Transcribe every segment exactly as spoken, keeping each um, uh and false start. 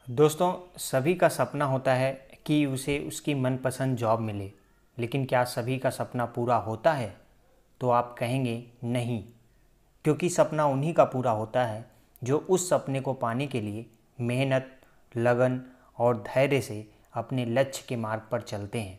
दोस्तों, सभी का सपना होता है कि उसे उसकी मनपसंद जॉब मिले, लेकिन क्या सभी का सपना पूरा होता है? तो आप कहेंगे नहीं, क्योंकि सपना उन्हीं का पूरा होता है जो उस सपने को पाने के लिए मेहनत, लगन और धैर्य से अपने लक्ष्य के मार्ग पर चलते हैं।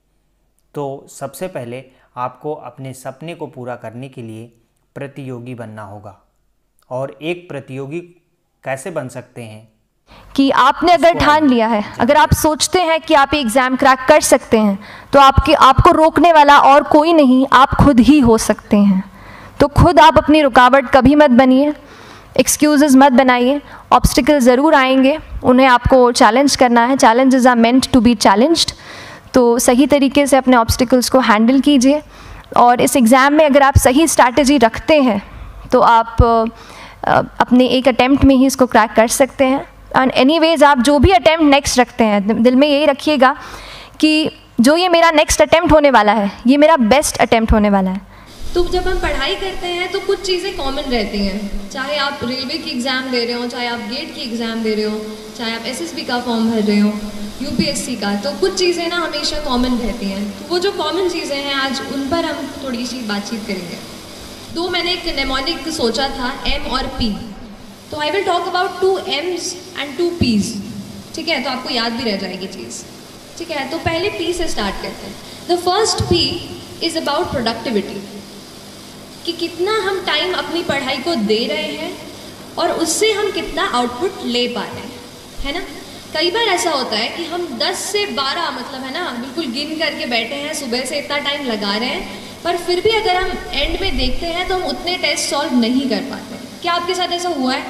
तो सबसे पहले आपको अपने सपने को पूरा करने के लिए प्रतियोगी बनना होगा। और एक प्रतियोगी कैसे बन सकते हैं? कि आपने अगर ठान लिया है, अगर आप सोचते हैं कि आप एग्ज़ाम क्रैक कर सकते हैं, तो आपके आपको रोकने वाला और कोई नहीं, आप खुद ही हो सकते हैं। तो खुद आप अपनी रुकावट कभी मत बनिए, एक्सक्यूज़ेस मत बनाइए। ऑब्स्टिकल ज़रूर आएंगे, उन्हें आपको चैलेंज करना है। Challenges are meant to be challenged. तो सही तरीके से अपने ऑब्स्टिकल्स को हैंडल कीजिए। और इस एग्ज़ाम में अगर आप सही स्ट्रैटेजी रखते हैं तो आप अपने एक अटैम्प्ट में ही इसको क्रैक कर सकते हैं। एंड एनीवेज आप जो भी अटैम्प्ट नेक्स्ट रखते हैं, दिल में यही रखिएगा कि जो ये मेरा नेक्स्ट अटैम्प्ट होने वाला है, ये मेरा बेस्ट अटैम्प्ट होने वाला है। तो जब हम पढ़ाई करते हैं तो कुछ चीज़ें कॉमन रहती हैं, चाहे आप रेलवे की एग्ज़ाम दे रहे हो, चाहे आप गेट की एग्ज़ाम दे रहे हो, चाहे आप एसएसबी का फॉर्म भर रहे हो, यूपीएससी का, तो कुछ चीज़ें ना हमेशा कॉमन रहती हैं। तो वो जो कॉमन चीज़ें हैं, आज उन पर हम थोड़ी सी बातचीत करेंगे। तो मैंने एक नेमोनिक सोचा था, एम और पी। तो I will talk about two Ms and two Ps. ठीक है, तो आपको याद भी रह जाएगी चीज़। ठीक है, तो पहले पी से स्टार्ट करते हैं। The first P is about productivity, कि कितना हम टाइम अपनी पढ़ाई को दे रहे हैं और उससे हम कितना आउटपुट ले पा रहे हैं, है ना। कई बार ऐसा होता है कि हम दस से बारह मतलब है ना बिल्कुल गिन करके बैठे हैं, सुबह से इतना टाइम लगा रहे हैं, पर फिर भी अगर हम एंड में देखते हैं तो हम उतने टेस्ट सॉल्व नहीं कर पाते। क्या आपके साथ ऐसा हुआ है?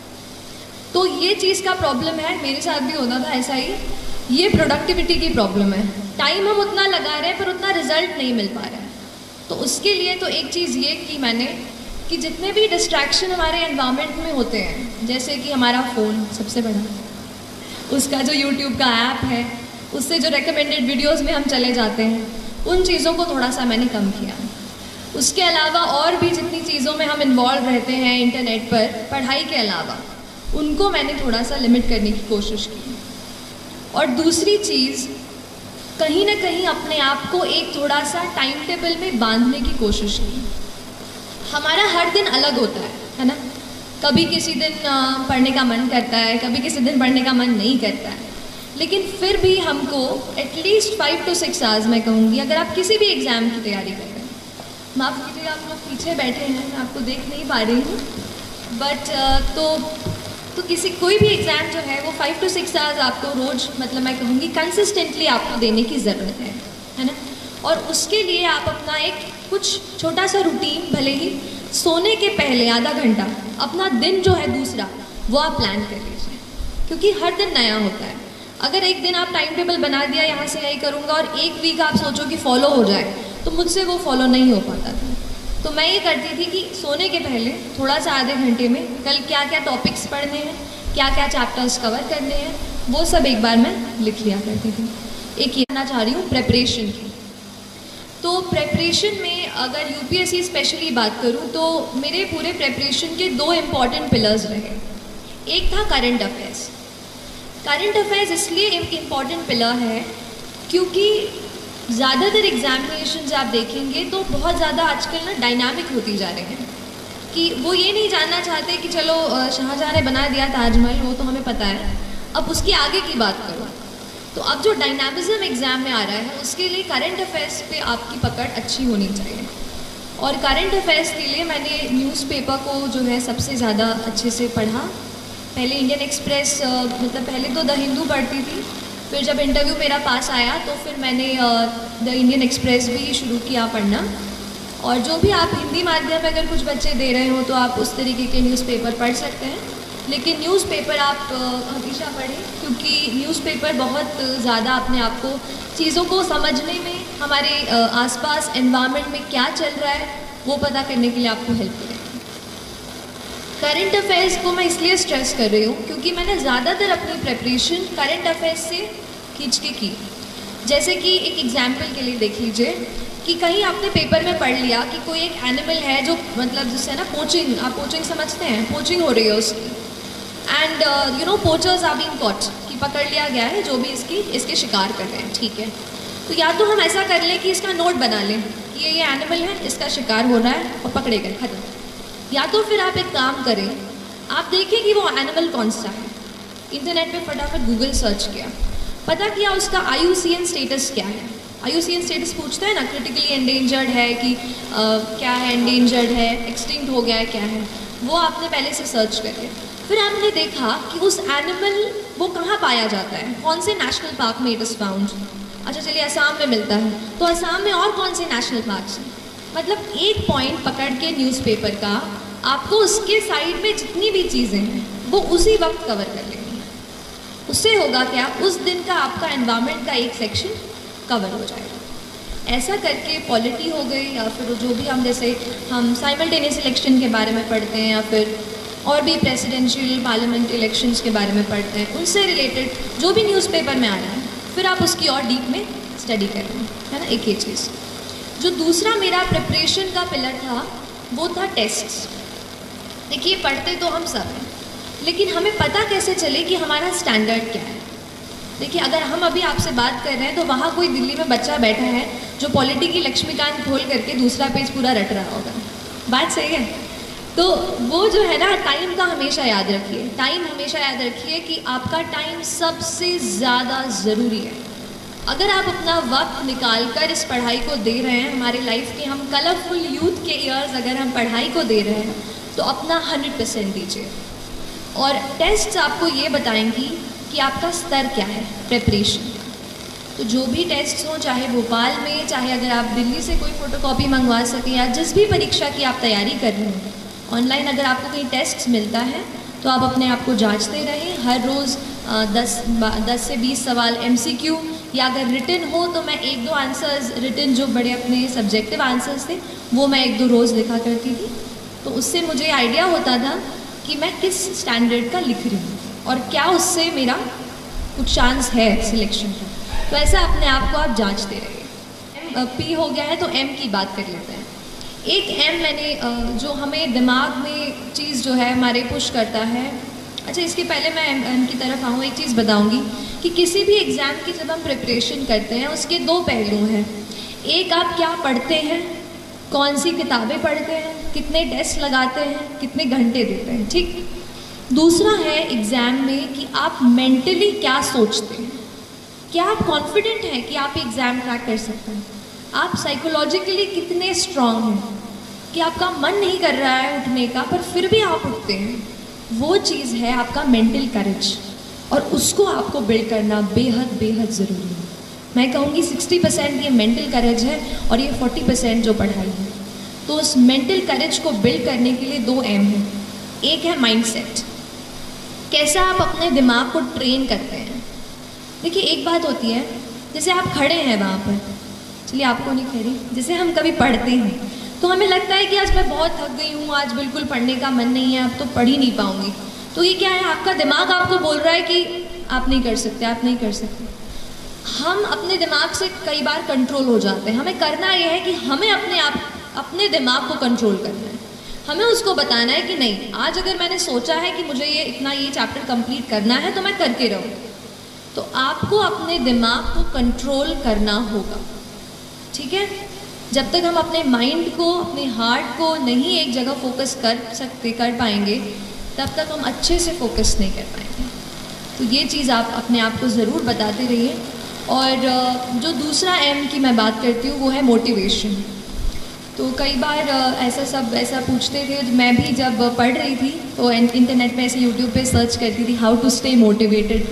तो ये चीज़ का प्रॉब्लम है, मेरे साथ भी होता था ऐसा ही। ये प्रोडक्टिविटी की प्रॉब्लम है। टाइम हम उतना लगा रहे हैं पर उतना रिजल्ट नहीं मिल पा रहा है। तो उसके लिए तो एक चीज़ ये की मैंने कि जितने भी डिस्ट्रैक्शन हमारे एनवायरनमेंट में होते हैं, जैसे कि हमारा फ़ोन सबसे बड़ा, उसका जो यूट्यूब का ऐप है, उससे जो रिकमेंडेड वीडियोस में हम चले जाते हैं, उन चीज़ों को थोड़ा सा मैंने कम किया। उसके अलावा और भी जितनी चीज़ों में हम इन्वॉल्व रहते हैं इंटरनेट पर, पढ़ाई के अलावा, उनको मैंने थोड़ा सा लिमिट करने की कोशिश की। और दूसरी चीज़, कहीं ना कहीं अपने आप को एक थोड़ा सा टाइम टेबल में बांधने की कोशिश की। हमारा हर दिन अलग होता है है ना। कभी किसी दिन पढ़ने का मन करता है, कभी किसी दिन पढ़ने का मन नहीं करता है, लेकिन फिर भी हमको at least five to six hours मैं कहूँगी, अगर आप किसी भी एग्ज़ाम की तैयारी कर रहे हैं, माफ़ कीजिएगा आप लोग पीछे बैठे हैं, मैं आपको देख नहीं पा रही हूँ, बट तो तो किसी कोई भी एग्ज़ाम जो है वो फाइव टू सिक्स आवर्स आपको रोज़ मतलब मैं कहूँगी कंसिस्टेंटली आपको देने की ज़रूरत है है ना। और उसके लिए आप अपना एक कुछ छोटा सा रूटीन, भले ही सोने के पहले आधा घंटा अपना दिन जो है दूसरा वो आप प्लान कर लीजिए, क्योंकि हर दिन नया होता है। अगर एक दिन आप टाइम टेबल बना दिया, यहाँ से यही करूँगा, और एक वीक आप सोचो कि फॉलो हो जाए, तो मुझसे वो फॉलो नहीं हो पाता था। तो मैं ये करती थी कि सोने के पहले थोड़ा सा आधे घंटे में कल क्या क्या टॉपिक्स पढ़ने हैं, क्या क्या चैप्टर्स कवर करने हैं, वो सब एक बार मैं लिख लिया करती थी। एक ये कहना चाह रही हूँ प्रेपरेशन की। तो प्रेपरेशन में अगर यूपीएससी स्पेशली बात करूँ तो मेरे पूरे प्रेपरेशन के दो इम्पॉर्टेंट पिलर्स रहे। एक था करंट अफेयर्स। करंट अफेयर्स इसलिए एक इम्पॉर्टेंट पिलर है क्योंकि ज़्यादातर एग्जामिनेशन आप देखेंगे तो बहुत ज़्यादा आजकल ना डायनामिक होती जा रहे हैं, कि वो ये नहीं जानना चाहते कि चलो शाहजहाँ ने बना दिया ताजमहल, वो तो हमें पता है, अब उसकी आगे की बात करो। तो अब जो डायनामिज्म एग्ज़ाम में आ रहा है, उसके लिए करंट अफेयर्स पे आपकी पकड़ अच्छी होनी चाहिए। और करंट अफेयर्स के लिए मैंने न्यूज़पेपर को जो है सबसे ज़्यादा अच्छे से पढ़ा। पहले इंडियन एक्सप्रेस, मतलब पहले तो द हिंदू पढ़ती थी, फिर जब इंटरव्यू मेरा पास आया तो फिर मैंने द इंडियन एक्सप्रेस भी शुरू किया पढ़ना। और जो भी आप हिंदी माध्यम में अगर कुछ बच्चे दे रहे हो तो आप उस तरीके के न्यूज़पेपर पढ़ सकते हैं, लेकिन न्यूज़पेपर आप हमेशा पढ़ें, क्योंकि न्यूज़पेपर बहुत ज़्यादा अपने आप को चीज़ों को समझने में, हमारे आसपास एनवायरनमेंट में क्या चल रहा है वो पता करने के लिए आपको हेल्प करेगा। करंट अफेयर्स को मैं इसलिए स्ट्रेस कर रही हूँ क्योंकि मैंने ज़्यादातर अपनी प्रेपरेशन करंट अफेयर्स से खींच के की। जैसे कि एक एग्जाम्पल के लिए देख लीजिए कि कहीं आपने पेपर में पढ़ लिया कि कोई एक एनिमल है जो मतलब जिससे ना पोचिंग, आप पोचिंग समझते हैं, पोचिंग हो रही है उसकी, and you know poachers are being caught, कि पकड़ लिया गया है जो भी इसकी इसके शिकार कर रहे हैं, ठीक है। तो या तो हम ऐसा कर लें कि इसका नोट बना लें कि ये ये एनिमल है, इसका शिकार हो रहा है और पकड़े गए, खत्म। या तो फिर आप एक काम करें, आप देखें कि वो एनिमल कौन सा है, इंटरनेट पे फटाफट गूगल सर्च किया, पता किया उसका I U C N status क्या है। I U C N status पूछते हैं ना, क्रिटिकली एंडेंजर्ड है कि आ, क्या है, एंडेंजर्ड है, एक्सटिंक्ट हो गया है, क्या है, वो आपने पहले से सर्च करके फिर आपने देखा कि उस एनिमल वो कहाँ पाया जाता है, कौन से नेशनल पार्क में इट इज़ फाउंड। अच्छा चलिए असम में मिलता है, तो असम में और कौन से नेशनल पार्क्स हैं। मतलब एक पॉइंट पकड़ के न्यूज़पेपर का आपको उसके साइड में जितनी भी चीज़ें हैं वो उसी वक्त कवर कर लेंगी। उससे होगा क्या, उस दिन का आपका एनवायरनमेंट का एक सेक्शन कवर हो जाएगा। ऐसा करके पॉलिटी हो गई, या फिर जो भी हम जैसे हम साइमल्टेनियस इलेक्शन के बारे में पढ़ते हैं, या फिर और भी प्रेसिडेंशियल पार्लियामेंट इलेक्शंस के बारे में पढ़ते हैं, उनसे रिलेटेड जो भी न्यूज़पेपर में आ रहा है, फिर आप उसकी और डीप में स्टडी कर रहे हैं, है ना। एक ही चीज़। जो दूसरा मेरा प्रिपरेशन का पिलर था वो था टेस्ट्स। देखिए पढ़ते तो हम सब हैं, लेकिन हमें पता कैसे चले कि हमारा स्टैंडर्ड क्या है। देखिए अगर हम अभी आपसे बात कर रहे हैं तो वहाँ कोई दिल्ली में बच्चा बैठा है जो पॉलिटी की लक्ष्मीकांत खोल करके दूसरा पेज पूरा रट रहा होगा, बात सही है। तो वो जो है ना, टाइम का हमेशा याद रखिए, टाइम हमेशा याद रखिए कि आपका टाइम सबसे ज़्यादा ज़रूरी है। अगर आप अपना वक्त निकाल कर इस पढ़ाई को दे रहे हैं, हमारे लाइफ के हम कलरफुल यूथ के ईयर्स अगर हम पढ़ाई को दे रहे हैं, तो अपना हंड्रेड परसेंट दीजिए। और टेस्ट्स आपको ये बताएंगी कि आपका स्तर क्या है प्रिपरेशन। तो जो भी टेस्ट्स हों, चाहे भोपाल में, चाहे अगर आप दिल्ली से कोई फ़ोटोकॉपी मंगवा सकें, या जिस भी परीक्षा की आप तैयारी कर रहे हैं, ऑनलाइन अगर आपको कहीं टेस्ट्स मिलता है तो आप अपने आप को जांचते रहें। हर रोज़ दस दस से बीस सवाल एम सी क्यू, या अगर रिटन हो तो मैं एक दो आंसर्स रिटन जो बड़े अपने सब्जेक्टिव आंसर्स थे वो मैं एक दो रोज़ लिखा करती थी। तो उससे मुझे आइडिया होता था कि मैं किस स्टैंडर्ड का लिख रही हूँ और क्या उससे मेरा कुछ चांस है सिलेक्शन का। तो ऐसा अपने आप को आप जांचते रहिए। पी हो गया है तो एम की बात कर लेते हैं। एक एम मैंने जो हमें दिमाग में चीज़ जो है हमारे पुश करता है। अच्छा इसके पहले मैं एम, एम की तरफ आऊँ, एक चीज़ बताऊँगी कि किसी भी एग्ज़ाम की जब हम प्रिपरेशन करते हैं उसके दो पहलू हैं। एक आप क्या पढ़ते हैं, कौन सी किताबें पढ़ते हैं, कितने टेस्ट लगाते हैं, कितने घंटे देते हैं, ठीक। दूसरा है एग्ज़ाम में कि आप मेंटली क्या सोचते हैं, क्या आप कॉन्फिडेंट हैं कि आप एग्ज़ाम क्रैक कर सकते हैं, आप साइकोलॉजिकली कितने स्ट्रांग हैं कि आपका मन नहीं कर रहा है उठने का पर फिर भी आप उठते हैं। वो चीज़ है आपका मेंटल करेज, और उसको आपको बिल्ड करना बेहद बेहद ज़रूरी है। मैं कहूँगी सिक्सटी परसेंट ये मेंटल करेज है और ये फोर्टी परसेंट जो पढ़ाई है। तो उस मेंटल करेज को बिल्ड करने के लिए दो एम हैं। एक है माइंडसेट, कैसा आप अपने दिमाग को ट्रेन करते हैं। देखिए एक बात होती है, जैसे आप खड़े हैं वहाँ पर, चलिए आपको नहीं कह रही, जैसे हम कभी पढ़ते हैं तो हमें लगता है कि आज मैं बहुत थक गई हूँ, आज बिल्कुल पढ़ने का मन नहीं है, अब तो पढ़ ही नहीं पाऊँगी। तो ये क्या है, आपका दिमाग आपको बोल रहा है कि आप नहीं कर सकते, आप नहीं कर सकते। हम अपने दिमाग से कई बार कंट्रोल हो जाते हैं। हमें करना ये है कि हमें अपने आप अपने दिमाग को कंट्रोल करना है। हमें उसको बताना है कि नहीं, आज अगर मैंने सोचा है कि मुझे ये इतना ये चैप्टर कंप्लीट करना है तो मैं करके रहूँ। तो आपको अपने दिमाग को कंट्रोल करना होगा, ठीक है। जब तक हम अपने माइंड को, अपने हार्ट को नहीं एक जगह फोकस कर सकते कर पाएंगे, तब तक हम अच्छे से फोकस नहीं कर पाएंगे। तो ये चीज़ आप अपने आप को ज़रूर बताते रहिए। और जो दूसरा एम की मैं बात करती हूँ वो है मोटिवेशन। तो कई बार ऐसा सब ऐसा पूछते थे, मैं भी जब पढ़ रही थी तो इंटरनेट पे ऐसे यूट्यूब पे सर्च करती थी हाउ टू स्टे मोटिवेटेड।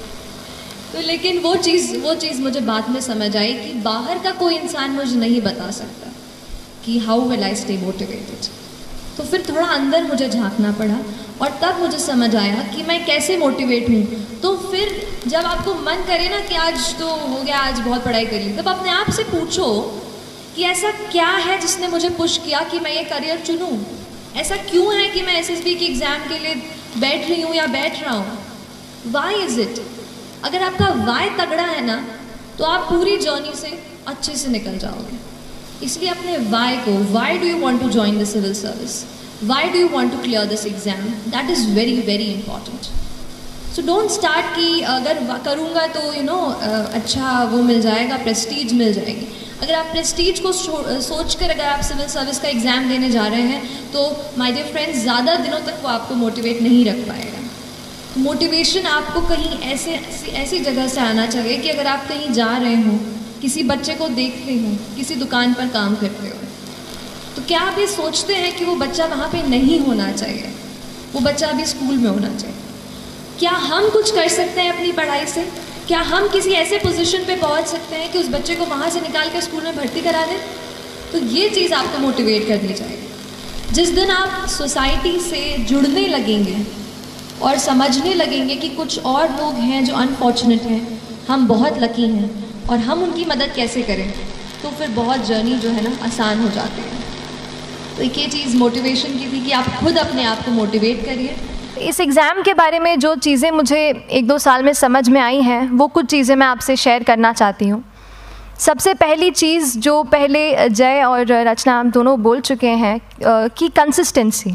तो लेकिन वो चीज़ वो चीज़ मुझे बाद में समझ आई कि बाहर का कोई इंसान मुझे नहीं बता सकता कि how will I stay motivated. तो फिर थोड़ा अंदर मुझे झांकना पड़ा और तब मुझे समझ आया कि मैं कैसे मोटिवेट हूँ। तो फिर जब आपको मन करे ना कि आज तो हो गया, आज बहुत पढ़ाई कर ली, तब अपने आप से पूछो कि ऐसा क्या है जिसने मुझे पुश किया कि मैं ये करियर चुनूँ। ऐसा क्यों है कि मैं एस एस बी के एग्ज़ाम के लिए बैठ रही हूँ या बैठ रहा हूँ। Why is it. अगर आपका वाई तगड़ा है ना तो आप पूरी जर्नी से अच्छे से निकल जाओगे। इसलिए अपने वाई को, why do you want to join the civil service, why do you want to clear this exam? That is very very important. So don't start कि अगर करूँगा तो you know अच्छा वो मिल जाएगा, प्रेस्टीज मिल जाएगी. अगर आप प्रेस्टीज को सोच कर अगर आप सिविल सर्विस का एग्ज़ाम देने जा रहे हैं तो माय डियर फ्रेंड्स ज़्यादा दिनों तक वो आपको मोटिवेट नहीं रख पाएगा. मोटिवेशन आपको कहीं ऐसे ऐसी जगह से आना चाहिए कि अगर आप कहीं जा रहे हो, किसी बच्चे को देखते हो, किसी दुकान पर काम करते हो, तो क्या आप ये सोचते हैं कि वो बच्चा वहाँ पे नहीं होना चाहिए, वो बच्चा अभी स्कूल में होना चाहिए? क्या हम कुछ कर सकते हैं अपनी पढ़ाई से? क्या हम किसी ऐसे पोजीशन पे पहुँच सकते हैं कि उस बच्चे को वहाँ से निकाल कर स्कूल में भर्ती करा दें? तो ये चीज़ आपको मोटिवेट करनी चाहिए. जिस दिन आप सोसाइटी से जुड़ने लगेंगे और समझने लगेंगे कि कुछ और लोग हैं जो अनफॉर्चुनेट हैं, हम बहुत लकी हैं और हम उनकी मदद कैसे करें, तो फिर बहुत जर्नी जो है ना आसान हो जाती है. तो एक ये चीज़ मोटिवेशन की थी कि आप खुद अपने आप को मोटिवेट करिए. इस एग्ज़ाम के बारे में जो चीज़ें मुझे एक दो साल में समझ में आई हैं वो कुछ चीज़ें मैं आपसे शेयर करना चाहती हूँ. सबसे पहली चीज़ जो पहले जय और रचना हम दोनों बोल चुके हैं कि कंसिस्टेंसी.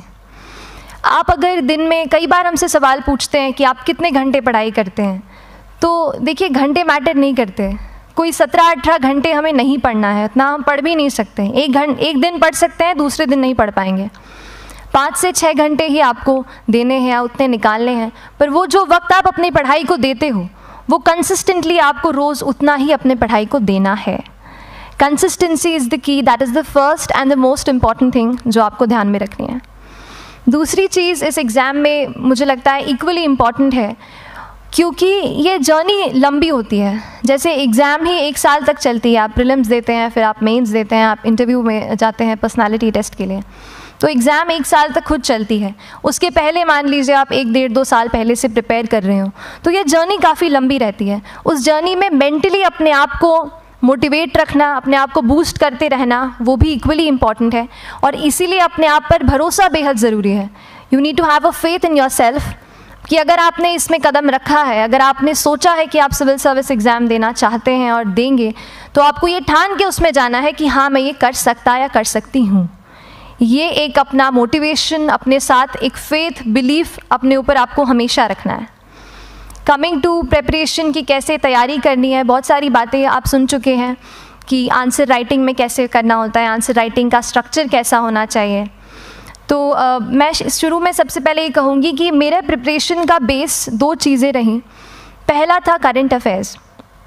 आप अगर दिन में कई बार हमसे सवाल पूछते हैं कि आप कितने घंटे पढ़ाई करते हैं, तो देखिए घंटे मैटर नहीं करते. कोई सत्रह अठारह घंटे हमें नहीं पढ़ना है, इतना हम पढ़ भी नहीं सकते. एक घंटे एक दिन पढ़ सकते हैं, दूसरे दिन नहीं पढ़ पाएंगे. पाँच से छः घंटे ही आपको देने हैं या उतने निकालने हैं. पर वो जो वक्त आप अपनी पढ़ाई को देते हो वो कंसिस्टेंटली आपको रोज़ उतना ही अपने पढ़ाई को देना है. Consistency is the key, that is the first and the most important thing जो आपको ध्यान में रखनी है. दूसरी चीज़ इस एग्ज़ाम में मुझे लगता है इक्वली इम्पॉर्टेंट है, क्योंकि ये जर्नी लंबी होती है. जैसे एग्ज़ाम ही एक साल तक चलती है, आप प्रीलिम्स देते हैं, फिर आप मेंस देते हैं, आप इंटरव्यू में जाते हैं पर्सनालिटी टेस्ट के लिए. तो एग्ज़ाम एक साल तक खुद चलती है. उसके पहले मान लीजिए आप एक डेढ़ दो साल पहले से प्रिपेयर कर रहे हो, तो ये जर्नी काफ़ी लंबी रहती है. उस जर्नी में मेंटली अपने आप को मोटिवेट रखना, अपने आप को बूस्ट करते रहना, वो भी इक्वली इम्पॉर्टेंट है. और इसीलिए अपने आप पर भरोसा बेहद ज़रूरी है. You need to have a faith in your self कि अगर आपने इसमें कदम रखा है, अगर आपने सोचा है कि आप सिविल सर्विस एग्ज़ाम देना चाहते हैं और देंगे, तो आपको ये ठान के उसमें जाना है कि हाँ मैं ये कर सकता या कर सकती हूँ. ये एक अपना मोटिवेशन, अपने साथ एक फेथ, बिलीफ अपने ऊपर आपको हमेशा रखना है. कमिंग टू प्रेपरेशन की कैसे तैयारी करनी है, बहुत सारी बातें आप सुन चुके हैं कि आंसर राइटिंग में कैसे करना होता है, आंसर राइटिंग का स्ट्रक्चर कैसा होना चाहिए. तो uh, मैं शुरू में सबसे पहले ये कहूँगी कि मेरे प्रिपरेशन का बेस दो चीज़ें रहीं. पहला था करंट अफेयर्स.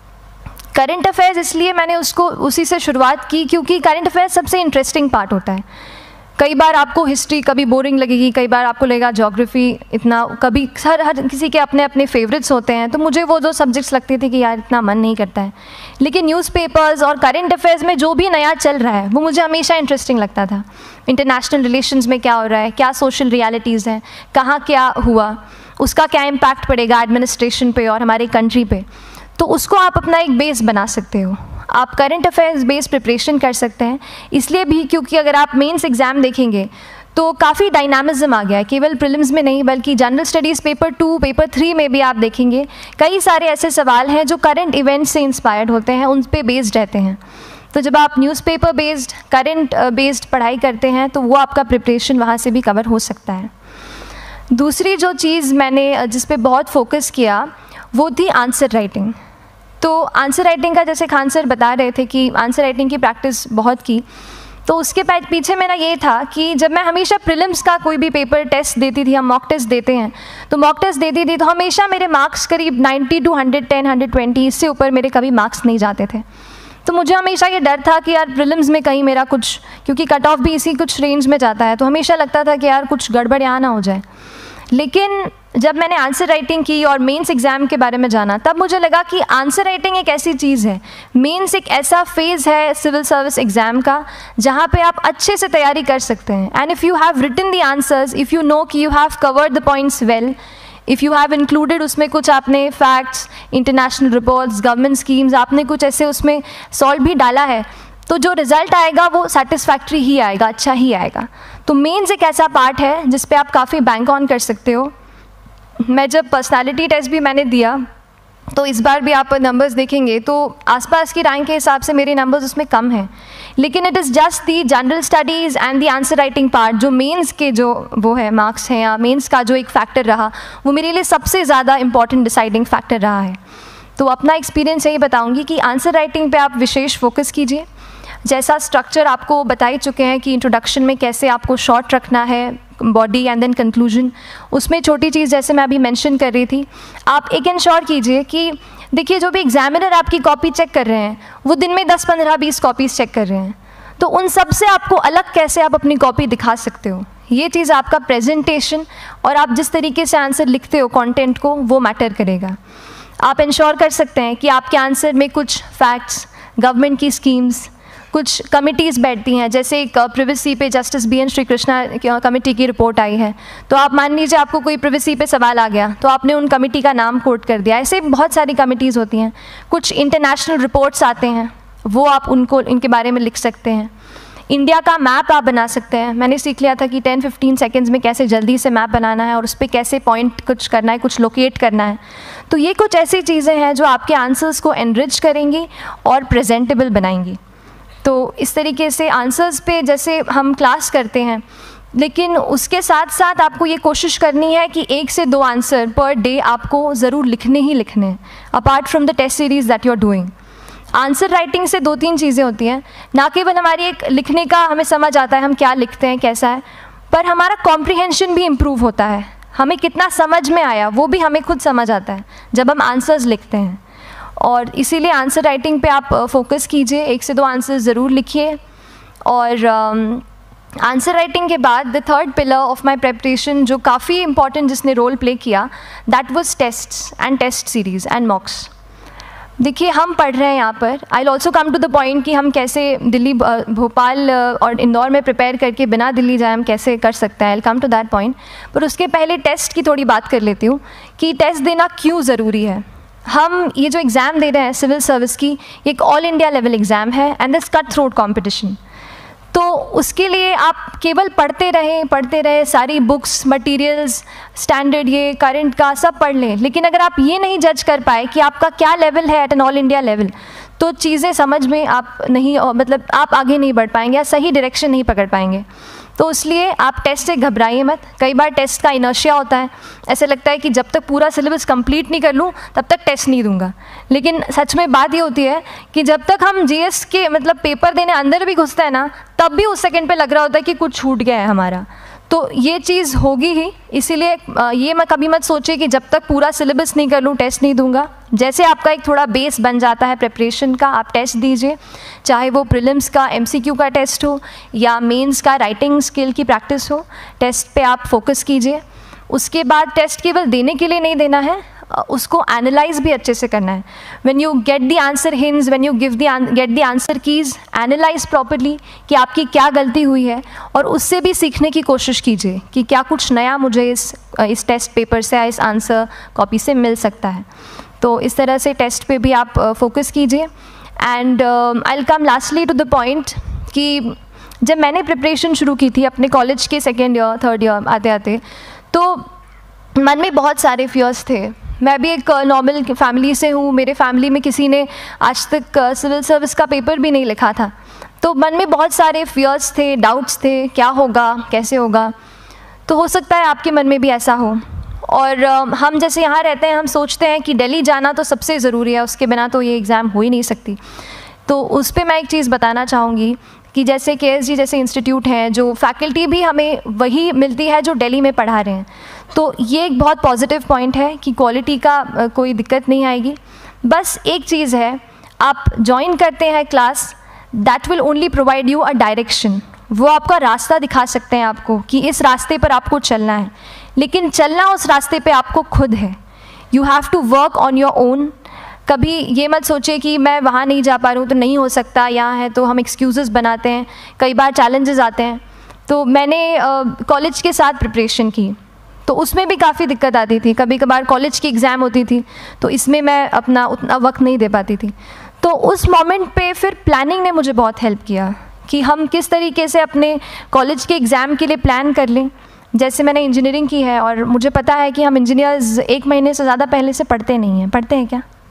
करंट अफेयर्स इसलिए मैंने उसको उसी से शुरुआत की क्योंकि करंट अफेयर्स सबसे इंटरेस्टिंग पार्ट होता है. कई बार आपको हिस्ट्री कभी बोरिंग लगेगी, कई बार आपको लगेगा ज्योग्राफी इतना, कभी हर हर किसी के अपने अपने फेवरेट्स होते हैं. तो मुझे वो जो सब्जेक्ट्स लगते थे कि यार इतना मन नहीं करता है, लेकिन न्यूज़पेपर्स और करंट अफेयर्स में जो भी नया चल रहा है वो मुझे हमेशा इंटरेस्टिंग लगता था. इंटरनेशनल रिलेशंस में क्या हो रहा है, क्या सोशल रियलिटीज़ हैं, कहाँ क्या हुआ, उसका क्या इम्पैक्ट पड़ेगा एडमिनिस्ट्रेशन पे और हमारी कंट्री पे. तो उसको आप अपना एक बेस बना सकते हो. आप करंट अफेयर्स बेस्ड प्रिपरेशन कर सकते हैं, इसलिए भी क्योंकि अगर आप मेंस एग्ज़ाम देखेंगे तो काफ़ी डायनामिज्म आ गया है. केवल प्रीलिम्स में नहीं बल्कि general studies paper two, paper three में भी आप देखेंगे कई सारे ऐसे सवाल हैं जो करंट इवेंट्स से इंस्पायर्ड होते हैं, उन पे बेस्ड रहते हैं. तो जब आप न्यूज़पेपर बेस्ड, करंट बेस्ड पढ़ाई करते हैं तो वो आपका प्रिपरेशन वहाँ से भी कवर हो सकता है. दूसरी जो चीज़ मैंने जिस पे बहुत फोकस किया वो थी आंसर राइटिंग. तो आंसर राइटिंग का जैसे खान सर बता रहे थे कि आंसर राइटिंग की प्रैक्टिस बहुत की, तो उसके पीछे मेरा ये था कि जब मैं हमेशा प्रीलिम्स का कोई भी पेपर टेस्ट देती थी, हम मॉक टेस्ट देते हैं, तो मॉक टेस्ट देती थी तो हमेशा मेरे मार्क्स करीब ninety to hundred ten hundred twenty इससे ऊपर मेरे कभी मार्क्स नहीं जाते थे. तो मुझे हमेशा ये डर था कि यार प्रीलिम्स में कहीं मेरा कुछ, क्योंकि कट ऑफ भी इसी कुछ रेंज में जाता है, तो हमेशा लगता था कि यार कुछ गड़बड़ यहाँ ना हो जाए. लेकिन जब मैंने आंसर राइटिंग की और मेंस एग्ज़ाम के बारे में जाना, तब मुझे लगा कि आंसर राइटिंग एक ऐसी चीज़ है, मेंस एक ऐसा फेज़ है सिविल सर्विस एग्ज़ाम का जहाँ पे आप अच्छे से तैयारी कर सकते हैं. And if you have written the answers, if you know कि you have covered the points well, if you have included उसमें कुछ आपने facts, international reports, government schemes, आपने कुछ ऐसे उसमें सॉल्व भी डाला है, तो जो रिज़ल्ट आएगा वो सेटिस्फैक्ट्री ही आएगा, अच्छा ही आएगा. तो मेंस एक ऐसा पार्ट है जिस पे आप काफ़ी बैंक ऑन कर सकते हो. मैं जब पर्सनालिटी टेस्ट भी मैंने दिया तो इस बार भी आप नंबर्स देखेंगे तो आसपास की रैंक के हिसाब से मेरे नंबर्स उसमें कम हैं, लेकिन it is just the general studies and the answer writing part, जो मेंस के जो वो है मार्क्स हैं या मेंस का जो एक फैक्टर रहा, वो मेरे लिए सबसे ज़्यादा इंपॉर्टेंट डिसाइडिंग फैक्टर रहा है। तो अपना एक्सपीरियंस यही बताऊंगी कि आंसर राइटिंग पे आप विशेष फोकस कीजिए। जैसा स्ट्रक्चर आपको बता ही चुके हैं कि इंट्रोडक्शन में कैसे आपको शॉर्ट रखना है, बॉडी एंड देन कंक्लूजन, उसमें छोटी चीज़ जैसे मैं अभी मेंशन कर रही थी, आप एक इंश्योर कीजिए कि देखिए जो भी एग्जामिनर आपकी कॉपी चेक कर रहे हैं वो दिन में दस पंद्रह बीस कॉपीज़ चेक कर रहे हैं, तो उन सब से आपको अलग कैसे आप अपनी कॉपी दिखा सकते हो, ये चीज़ आपका प्रेजेंटेशन और आप जिस तरीके से आंसर लिखते हो कंटेंट को, वो मैटर करेगा। आप इंश्योर कर सकते हैं कि आपके आंसर में कुछ फैक्ट्स, गवर्नमेंट की स्कीम्स, कुछ कमिटीज़ बैठती हैं, जैसे एक प्रिवेसी पे justice B N Shri Krishna committee की रिपोर्ट आई है, तो आप मान लीजिए आपको कोई प्रिवेसी पे सवाल आ गया तो आपने उन कमेटी का नाम कोट कर दिया। ऐसे बहुत सारी कमिटीज़ होती हैं। कुछ इंटरनेशनल रिपोर्ट्स आते हैं, वो आप उनको इनके बारे में लिख सकते हैं। इंडिया का मैप आप बना सकते हैं। मैंने सीख लिया था कि टेन फिफ्टीन सेकेंड्स में कैसे जल्दी से मैप बनाना है और उस पर कैसे पॉइंट कुछ करना है, कुछ लोकेट करना है। तो ये कुछ ऐसी चीज़ें हैं जो आपके आंसर्स को एनरिच करेंगी और प्रेजेंटेबल बनाएंगी। तो इस तरीके से आंसर्स पे जैसे हम क्लास करते हैं, लेकिन उसके साथ साथ आपको ये कोशिश करनी है कि एक से दो आंसर पर डे आपको ज़रूर लिखने ही लिखने हैं, apart from the test series that you are doing. Answer writing से दो तीन चीज़ें होती हैं, ना केवल हमारी एक लिखने का हमें समझ आता है हम क्या लिखते हैं कैसा है, पर हमारा कॉम्प्रिहेंशन भी इम्प्रूव होता है। हमें कितना समझ में आया वो भी हमें खुद समझ आता है जब हम आंसर्स लिखते हैं। और इसीलिए आंसर राइटिंग पे आप फोकस कीजिए, एक से दो आंसर ज़रूर लिखिए। और आंसर राइटिंग के बाद the third pillar of my preparation जो काफ़ी इंपॉर्टेंट जिसने रोल प्ले किया, that was tests and test series and mocks. देखिए हम पढ़ रहे हैं यहाँ पर, I will also come to the point कि हम कैसे दिल्ली, भोपाल और इंदौर में प्रिपेयर करके बिना दिल्ली जाए हम कैसे कर सकते हैं, I will come to that point. पर उसके पहले टेस्ट की थोड़ी बात कर लेती हूँ कि टेस्ट देना क्यों ज़रूरी है। हम ये जो एग्ज़ाम दे रहे हैं सिविल सर्विस की, ये एक ऑल इंडिया लेवल एग्ज़ाम है and this cut throat competition. तो उसके लिए आप केवल पढ़ते रहें पढ़ते रहें सारी बुक्स, मटेरियल्स, स्टैंडर्ड ये करंट का सब पढ़ लें, लेकिन अगर आप ये नहीं जज कर पाए कि आपका क्या लेवल है at an all India level, तो चीज़ें समझ में आप नहीं, मतलब आप आगे नहीं बढ़ पाएंगे या सही डायरेक्शन नहीं पकड़ पाएंगे। तो इसलिए आप टेस्ट से घबराइए मत। कई बार टेस्ट का इनर्शिया होता है, ऐसे लगता है कि जब तक पूरा सिलेबस कंप्लीट नहीं कर लूँ तब तक टेस्ट नहीं दूंगा, लेकिन सच में बात ये होती है कि जब तक हम जीएस के मतलब पेपर देने अंदर भी घुसते हैं ना, तब भी उस सेकंड पे लग रहा होता है कि कुछ छूट गया है हमारा। तो ये चीज़ होगी ही, इसीलिए ये मैं कभी मत सोचिए कि जब तक पूरा सिलेबस नहीं कर लूँ टेस्ट नहीं दूंगा। जैसे आपका एक थोड़ा बेस बन जाता है प्रिपरेशन का, आप टेस्ट दीजिए, चाहे वो प्रीलिम्स का एमसीक्यू का टेस्ट हो या मेंस का राइटिंग स्किल की प्रैक्टिस हो, टेस्ट पे आप फोकस कीजिए। उसके बाद टेस्ट केवल देने के लिए नहीं देना है, उसको एनालाइज भी अच्छे से करना है। When you get the answer hints, when you give the get the answer keys, analyse properly कि आपकी क्या गलती हुई है और उससे भी सीखने की कोशिश कीजिए कि क्या कुछ नया मुझे इस इस टेस्ट पेपर से या इस आंसर कॉपी से मिल सकता है। तो इस तरह से टेस्ट पे भी आप फोकस कीजिए। And I will come lastly to the point कि जब मैंने प्रिपरेशन शुरू की थी अपने कॉलेज के सेकेंड ईयर थर्ड ईयर आते आते, तो मन में बहुत सारे फियर्स थे। मैं भी एक नॉर्मल फैमिली से हूँ, मेरे फैमिली में किसी ने आज तक सिविल सर्विस का पेपर भी नहीं लिखा था, तो मन में बहुत सारे फियर्स थे, डाउट्स थे, क्या होगा कैसे होगा। तो हो सकता है आपके मन में भी ऐसा हो। और हम जैसे यहाँ रहते हैं, हम सोचते हैं कि दिल्ली जाना तो सबसे ज़रूरी है, उसके बिना तो ये एग्ज़ाम हो ही नहीं सकती। तो उस पर मैं एक चीज़ बताना चाहूँगी कि जैसे के एस जी जैसे इंस्टीट्यूट हैं, जो फैकल्टी भी हमें वही मिलती है जो दिल्ली में पढ़ा रहे हैं, तो ये एक बहुत पॉजिटिव पॉइंट है कि क्वालिटी का कोई दिक्कत नहीं आएगी। बस एक चीज़ है, आप ज्वाइन करते हैं class, that will only provide you a direction, वो आपका रास्ता दिखा सकते हैं आपको कि इस रास्ते पर आपको चलना है, लेकिन चलना उस रास्ते पे आपको खुद है। You have to work on your own. कभी ये मत सोचिए कि मैं वहाँ नहीं जा पा रहा हूँ तो नहीं हो सकता, यहाँ है, तो हम एक्सक्यूज़ेस बनाते हैं, कई बार चैलेंजेस आते हैं। तो मैंने कॉलेज uh, के साथ प्रिपरेशन की, तो उसमें भी काफ़ी दिक्कत आती थी। कभी कभार कॉलेज की एग्ज़ाम होती थी तो इसमें मैं अपना उतना वक्त नहीं दे पाती थी। तो उस मोमेंट पे फिर प्लानिंग ने मुझे बहुत हेल्प किया कि हम किस तरीके से अपने कॉलेज के एग्ज़ाम के लिए प्लान कर लें। जैसे मैंने इंजीनियरिंग की है और मुझे पता है कि हम इंजीनियर्स एक महीने से ज़्यादा पहले से पढ़ते नहीं हैं। पढ़ते हैं क्या?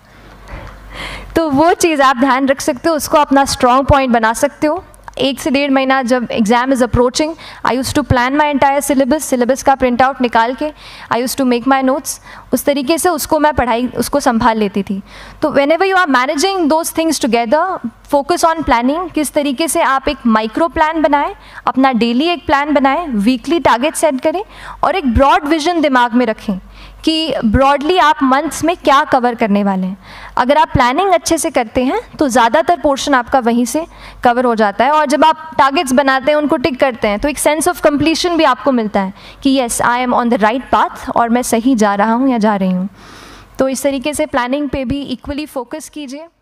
तो वो चीज़ आप ध्यान रख सकते हो, उसको अपना स्ट्रॉन्ग पॉइंट बना सकते हो। एक से डेढ़ महीना जब exam is approaching, I used to plan my entire syllabus, syllabus का प्रिंट आउट निकाल के I used to make my notes, उस तरीके से उसको मैं पढ़ाई उसको संभाल लेती थी। तो whenever you are managing those things together, focus on planning, किस तरीके से आप एक माइक्रो प्लान बनाएं, अपना डेली एक प्लान बनाएं, वीकली टारगेट सेट करें और एक ब्रॉड विजन दिमाग में रखें कि ब्रॉडली आप मंथ्स में क्या कवर करने वाले हैं। अगर आप प्लानिंग अच्छे से करते हैं तो ज़्यादातर पोर्शन आपका वहीं से कवर हो जाता है, और जब आप टारगेट्स बनाते हैं, उनको टिक करते हैं, तो एक सेंस ऑफ कंप्लीशन भी आपको मिलता है कि yes I am on the right path और मैं सही जा रहा हूँ या जा रही हूँ। तो इस तरीके से प्लानिंग पे भी इक्वली फोकस कीजिए।